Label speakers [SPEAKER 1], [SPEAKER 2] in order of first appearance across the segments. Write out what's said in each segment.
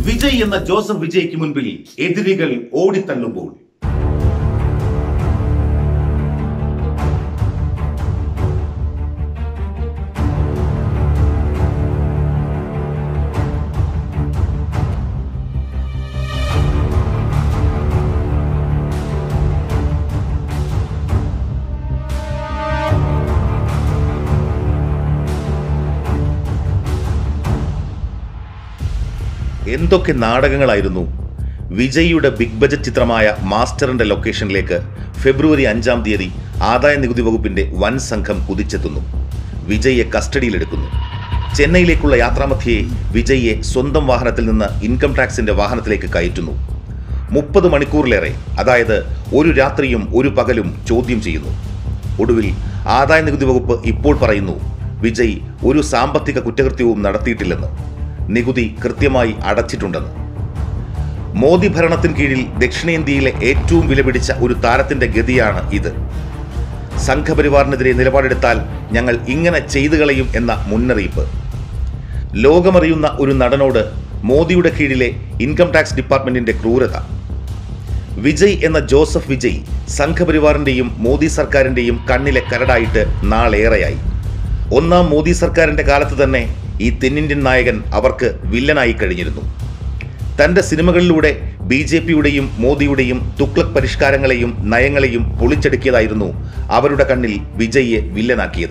[SPEAKER 1] വിജയ് എന്ന ജോസഫ് വിജയ്ക്ക് മുൻപിൽ എതിരികൾ ഓടിത്തള്ളുമ്പോൾ എന്തൊക്കെ നാടകങ്ങളായിരുന്നു. വിജയ്യുടെ ബിഗ് ബജറ്റ് ചിത്രമായ മാസ്റ്ററിന്റെ ലൊക്കേഷനിലേക്ക് ഫെബ്രുവരി 5-ാം തീയതി ആദായ നികുതി വകുപ്പിന്റെ വൻ സംഘം കുതിച്ചെത്തുന്നു. വിജയ്യെ കസ്റ്റഡിയിലെടുക്കുന്നു. ചെന്നൈയിലേക്കുള്ള യാത്രാമധ്യേ വിജയ്യെ സ്വന്തം വാഹനത്തിൽ നിന്ന് ഇൻകം ടാക്സിന്റെ വാഹനത്തിലേക്ക് കയറ്റുന്നു. 30 മണിക്കൂറിലേറെ, അതായത് ഒരു രാത്രിയും ഒരു പകലും ചോദ്യം ചെയ്യുന്നു. ഒടുവിൽ ആദായ നികുതി വകുപ്പ് ഇപ്പോൾ പറയുന്നു വിജയ് ഒരു സാമ്പത്തിക കുറ്റകൃത്യവും നടത്തിയിട്ടില്ലെന്ന്, നികുതി കൃത്യമായി അടച്ചിട്ടുണ്ടെന്ന്. മോദി ഭരണത്തിന് കീഴിൽ ദക്ഷിണേന്ത്യയിലെ ഏറ്റവും വിലപിടിച്ച ഒരു താരത്തിന്റെ ഗതിയാണ് ഇത്. സംഘപരിവാറിനെതിരെ നിലപാടെടുത്താൽ ഞങ്ങൾ ഇങ്ങനെ ചെയ്തു കളയും എന്ന മുന്നറിയിപ്പ്. ലോകമറിയുന്ന ഒരു നടനോട് മോദിയുടെ കീഴിലെ ഇൻകം ടാക്സ് ഡിപ്പാർട്ട്മെന്റിന്റെ ക്രൂരത. വിജയ് എന്ന ജോസഫ് വിജയ് സംഘപരിവാറിന്റെയും മോദി സർക്കാരിന്റെയും കണ്ണിലെ കരടായിട്ട് നാളേറെയായി. 1-ാം മോദി സർക്കാരിന്റെ കാലത്ത് തന്നെ ഈ തെന്നിന്ത്യൻ നായകൻ അവർക്ക് വില്ലനായി കഴിഞ്ഞിരുന്നു. തന്റെ സിനിമകളിലൂടെ BJPയുടെയും മോദിയുടെയും തുഗ്ലക് പരിഷ്കാരങ്ങളെയും നയങ്ങളെയും പൊളിച്ചെടുക്കിയതായിരുന്നു അവരുടെ കണ്ണിൽ വിജയ്യെ വില്ലനാക്കിയത്.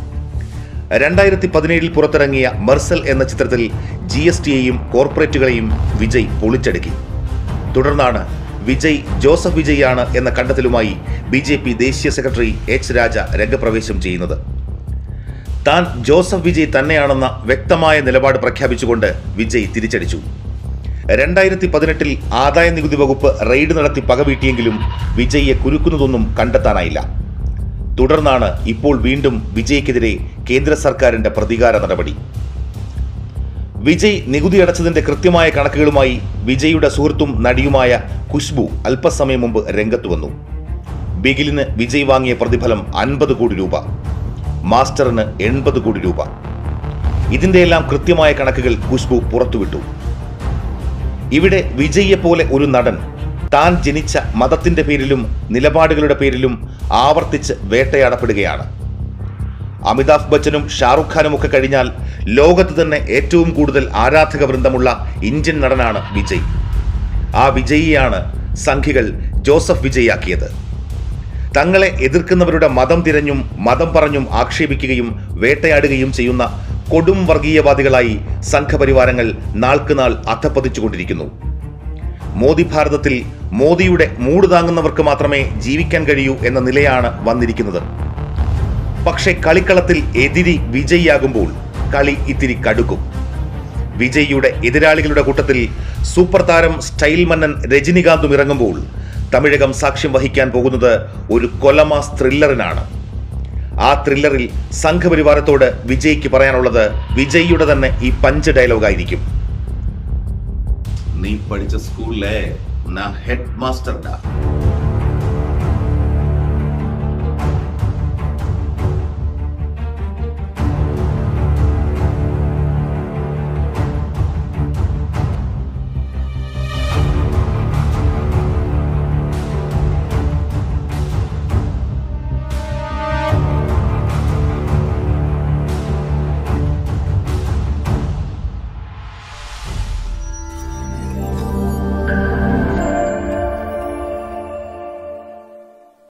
[SPEAKER 1] 2017 പുറത്തിറങ്ങിയ മെർസൽ എന്ന ചിത്രത്തിൽ GSTയെയും കോർപ്പറേറ്റുകളെയും വിജയ് പൊളിച്ചെടുക്കി. തുടർന്നാണ് വിജയ് ജോസഫ് വിജയാണ് എന്ന കണ്ടെത്തലുമായി BJP ദേശീയ സെക്രട്ടറി H. രാജ രംഗപ്രവേശം ചെയ്യുന്നത്. താൻ ജോസഫ് വിജയ് തന്നെയാണെന്ന വ്യക്തമായ നിലപാട് പ്രഖ്യാപിച്ചുകൊണ്ട് വിജയ് തിരിച്ചടിച്ചു. 2018 ആദായ നികുതി വകുപ്പ് റെയ്ഡ് നടത്തി പകവീട്ടിയെങ്കിലും വിജയ്യെ കുരുക്കുന്നതൊന്നും കണ്ടെത്താനായില്ല. തുടർന്നാണ് ഇപ്പോൾ വീണ്ടും വിജയ്ക്കെതിരെ കേന്ദ്ര സർക്കാരിന്റെ പ്രതികാര നടപടി. വിജയ് നികുതി അടച്ചതിന്റെ കൃത്യമായ കണക്കുകളുമായി വിജയ്യുടെ സുഹൃത്തും നടിയുമായ ഖുശ്ബു അല്പസമയം മുമ്പ് രംഗത്ത് വന്നു. ബിഗിലിന് വിജയ് വാങ്ങിയ പ്രതിഫലം 50 കോടി രൂപ, മാസ്റ്ററിന് 80 കോടി രൂപ. ഇതിന്റെയെല്ലാം കൃത്യമായ കണക്കുകൾ ഖുശ്ബു പുറത്തുവിട്ടു. ഇവിടെ വിജയ്യെ പോലെ ഒരു നടൻ താൻ ജനിച്ച മതത്തിന്റെ പേരിലും നിലപാടുകളുടെ പേരിലും ആവർത്തിച്ച് വേട്ടയാടപ്പെടുകയാണ്. അമിതാഭ് ബച്ചനും ഷാറുഖ് ഖാനും ഒക്കെ കഴിഞ്ഞാൽ ലോകത്ത് തന്നെ ഏറ്റവും കൂടുതൽ ആരാധക വൃന്ദമുള്ള ഇന്ത്യൻ നടനാണ് വിജയ്. ആ വിജയിയാണ് സംഘികൾ ജോസഫ് വിജയാക്കിയത്. തങ്ങളെ എതിർക്കുന്നവരുടെ മതം തിരഞ്ഞും മതം പറഞ്ഞും ആക്ഷേപിക്കുകയും വേട്ടയാടുകയും ചെയ്യുന്ന കൊടും വർഗീയവാദികളായി സംഘപരിവാരങ്ങൾ നാൾക്കുനാൾ അധപ്പതിച്ചുകൊണ്ടിരിക്കുന്നു. മോദി ഭാരതത്തിൽ മോദിയുടെ മൂട് താങ്ങുന്നവർക്ക് മാത്രമേ ജീവിക്കാൻ കഴിയൂ എന്ന നിലയാണ് വന്നിരിക്കുന്നത്. പക്ഷേ കളിക്കളത്തിൽ എതിരി വിജയിയാകുമ്പോൾ കളി ഇത്തിരി കടുക്കും. വിജയിയുടെ എതിരാളികളുടെ കൂട്ടത്തിൽ സൂപ്പർ താരം സ്റ്റൈൽ മന്നൻ രജനികാന്തും ഇറങ്ങുമ്പോൾ തമിഴകം സാക്ഷ്യം വഹിക്കാൻ പോകുന്നത് ഒരു കൊലമാസ് ത്രില്ലറിനാണ്. ആ ത്രില്ലറിൽ സംഘപരിവാരത്തോട് വിജയ്ക്ക് പറയാനുള്ളത് വിജയ്യുടെ തന്നെ ഈ പഞ്ച് ഡയലോഗായിരിക്കും. നീ പഠിച്ച സ്കൂളിലെ ഹെഡ് മാസ്റ്റർഡാ.